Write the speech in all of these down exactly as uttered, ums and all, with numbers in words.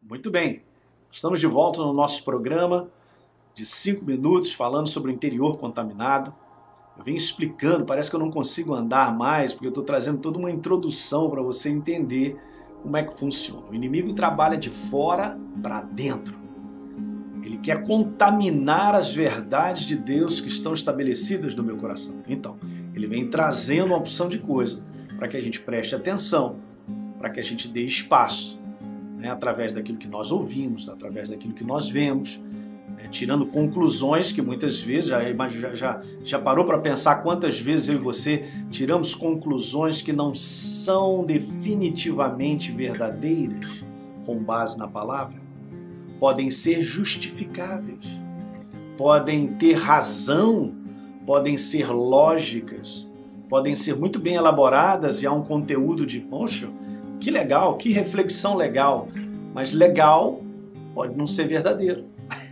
Muito bem, estamos de volta no nosso programa de cinco minutos falando sobre o interior contaminado. Eu venho explicando, parece que eu não consigo andar mais, porque eu estou trazendo toda uma introdução para você entender como é que funciona. O inimigo trabalha de fora para dentro. Ele quer contaminar as verdades de Deus que estão estabelecidas no meu coração. Então, ele vem trazendo uma opção de coisa para que a gente preste atenção, para que a gente dê espaço, né, através daquilo que nós ouvimos, através daquilo que nós vemos, né, tirando conclusões que muitas vezes, já, já, já parou para pensar quantas vezes eu e você tiramos conclusões que não são definitivamente verdadeiras com base na palavra? Podem ser justificáveis, podem ter razão, podem ser lógicas, podem ser muito bem elaboradas e há um conteúdo de, poxa, que legal, que reflexão legal, mas legal pode não ser verdadeiro.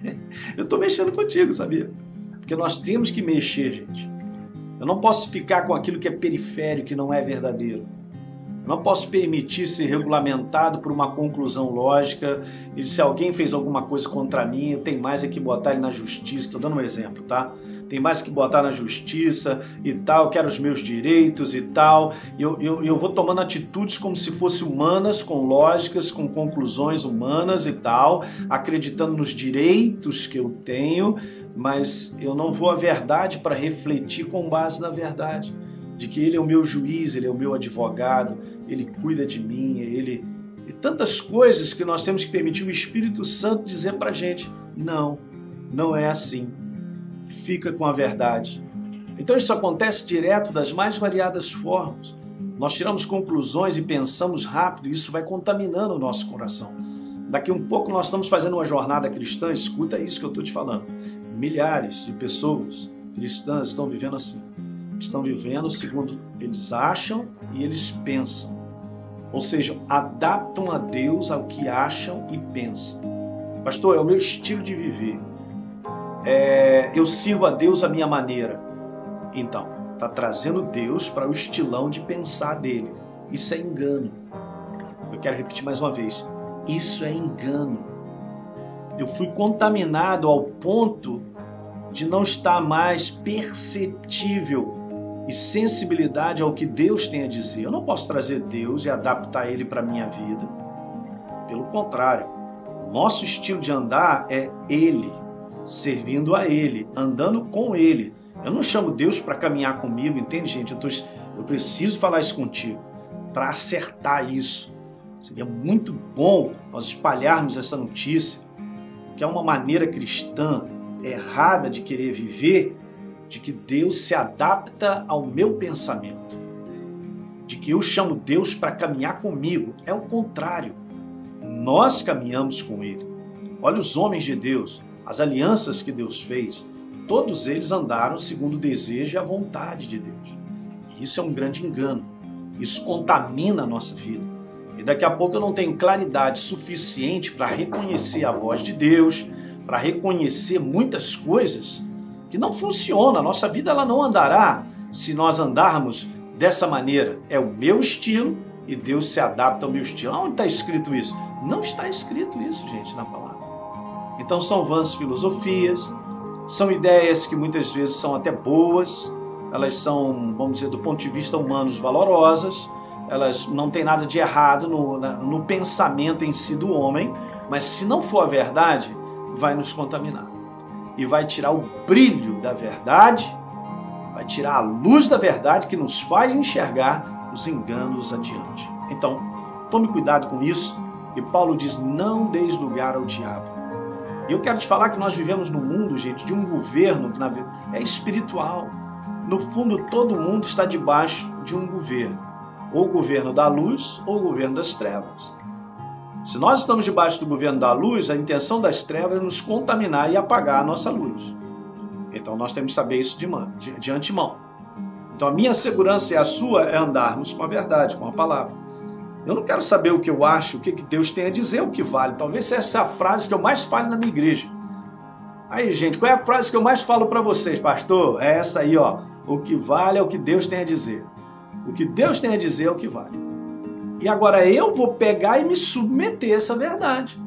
Eu estou mexendo contigo, sabia? Porque nós temos que mexer, gente. Eu não posso ficar com aquilo que é periférico, que não é verdadeiro. Eu não posso permitir ser regulamentado por uma conclusão lógica e se alguém fez alguma coisa contra mim, eu tenho mais é que botar ele na justiça. Estou dando um exemplo, tá? Tem mais que botar na justiça e tal, eu quero os meus direitos e tal. Eu, eu, eu vou tomando atitudes como se fossem humanas, com lógicas, com conclusões humanas e tal, acreditando nos direitos que eu tenho, mas eu não vou à verdade para refletir com base na verdade, de que ele é o meu juiz, ele é o meu advogado, ele cuida de mim, ele... E tantas coisas que nós temos que permitir o Espírito Santo dizer para a gente, não, não é assim. Fica com a verdade. Então isso acontece direto das mais variadas formas. Nós tiramos conclusões e pensamos rápido e isso vai contaminando o nosso coração. Daqui um pouco nós estamos fazendo uma jornada cristã, escuta isso que eu estou te falando. Milhares de pessoas cristãs estão vivendo assim. Estão vivendo segundo eles acham e eles pensam. Ou seja, adaptam a Deus ao que acham e pensam. Pastor, é o meu estilo de viver. É, eu sirvo a Deus à minha maneira. Então, está trazendo Deus para o estilão de pensar dele. Isso é engano. Eu quero repetir mais uma vez. Isso é engano. Eu fui contaminado ao ponto de não estar mais perceptível e sensibilidade ao que Deus tem a dizer. Eu não posso trazer Deus e adaptar ele para a minha vida. Pelo contrário, o nosso estilo de andar é ele. Servindo a Ele, andando com Ele. Eu não chamo Deus para caminhar comigo, entende, gente? Eu, tô, eu preciso falar isso contigo, para acertar isso. Seria muito bom nós espalharmos essa notícia, que é uma maneira cristã errada de querer viver, de que Deus se adapta ao meu pensamento, de que eu chamo Deus para caminhar comigo. É o contrário. Nós caminhamos com Ele. Olha os homens de Deus, as alianças que Deus fez, todos eles andaram segundo o desejo e a vontade de Deus. E isso é um grande engano. Isso contamina a nossa vida. E daqui a pouco eu não tenho claridade suficiente para reconhecer a voz de Deus, para reconhecer muitas coisas que não funcionam. A nossa vida ela não andará se nós andarmos dessa maneira. É o meu estilo e Deus se adapta ao meu estilo. Onde está escrito isso? Não está escrito isso, gente, na palavra. Então são vãs filosofias, são ideias que muitas vezes são até boas, elas são, vamos dizer, do ponto de vista humano, valorosas, elas não têm nada de errado no, na, no pensamento em si do homem, mas se não for a verdade, vai nos contaminar. E vai tirar o brilho da verdade, vai tirar a luz da verdade que nos faz enxergar os enganos adiante. Então, tome cuidado com isso, e Paulo diz, não deis lugar ao diabo. E eu quero te falar que nós vivemos num mundo, gente, de um governo que é espiritual. No fundo, todo mundo está debaixo de um governo. Ou o governo da luz ou o governo das trevas. Se nós estamos debaixo do governo da luz, a intenção das trevas é nos contaminar e apagar a nossa luz. Então nós temos que saber isso de, de, de antemão. Então a minha segurança e a sua é andarmos com a verdade, com a palavra. Eu não quero saber o que eu acho, o que Deus tem a dizer, o que vale. Talvez essa é a frase que eu mais falo na minha igreja. Aí, gente, qual é a frase que eu mais falo para vocês, pastor? É essa aí, ó. O que vale é o que Deus tem a dizer. O que Deus tem a dizer é o que vale. E agora eu vou pegar e me submeter a essa verdade.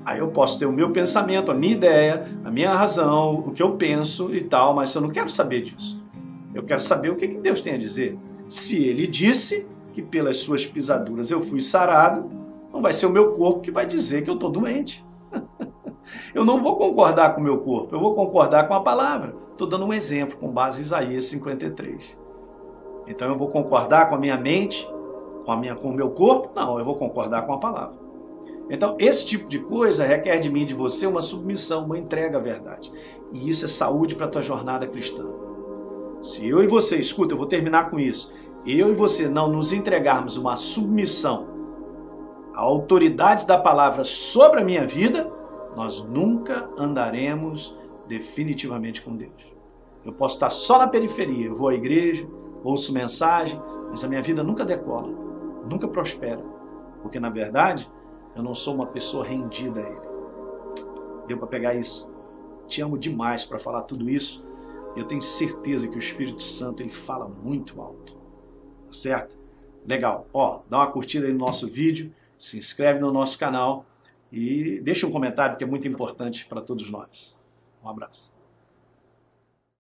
Aí eu posso ter o meu pensamento, a minha ideia, a minha razão, o que eu penso e tal, mas eu não quero saber disso. Eu quero saber o que que Deus tem a dizer. Se Ele disse que pelas suas pisaduras eu fui sarado, não vai ser o meu corpo que vai dizer que eu estou doente. Eu não vou concordar com o meu corpo, eu vou concordar com a palavra. Estou dando um exemplo com base em Isaías cinquenta e três. Então eu vou concordar com a minha mente, com, a minha, com o meu corpo? Não, eu vou concordar com a palavra. Então esse tipo de coisa requer de mim e de você uma submissão, uma entrega à verdade. E isso é saúde para a tua jornada cristã. Se eu e você, escuta, eu vou terminar com isso, eu e você não nos entregarmos uma submissão à autoridade da palavra sobre a minha vida, nós nunca andaremos definitivamente com Deus. Eu posso estar só na periferia, eu vou à igreja, ouço mensagem, mas a minha vida nunca decola, nunca prospera, porque na verdade eu não sou uma pessoa rendida a Ele. Deu para pegar isso? Te amo demais para falar tudo isso. Eu tenho certeza que o Espírito Santo ele fala muito alto. Tá certo? Legal. Ó, dá uma curtida aí no nosso vídeo, se inscreve no nosso canal e deixa um comentário que é muito importante para todos nós. Um abraço.